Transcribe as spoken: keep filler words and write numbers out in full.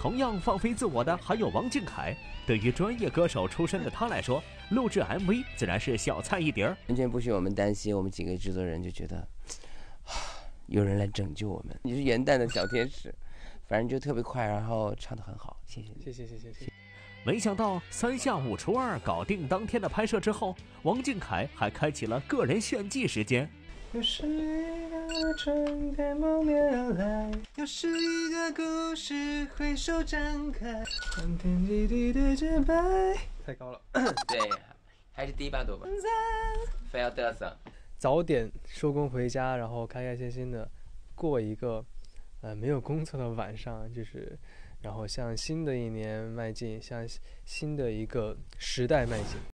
同样放飞自我的还有王俊凯。对于专业歌手出身的他来说，录制 M V 自然是小菜一碟儿。 完全不许我们担心，我们几个制作人就觉得，有人来拯救我们。你是元旦的小天使，反正就特别快，然后唱得很好，谢谢你， 谢谢谢谢谢谢。 没想到三下五除二搞定当天的拍摄之后，王俊凯还开启了个人炫技时间。 又是一个春天蒙面来，又是一个故事挥手展开，欢天喜地对着白。太高了。 对，还是低八度吧，非要嘚瑟。 早点收工回家，然后开开心心的过一个呃没有工作的晚上，就是然后向新的一年迈进，向新的一个时代迈进。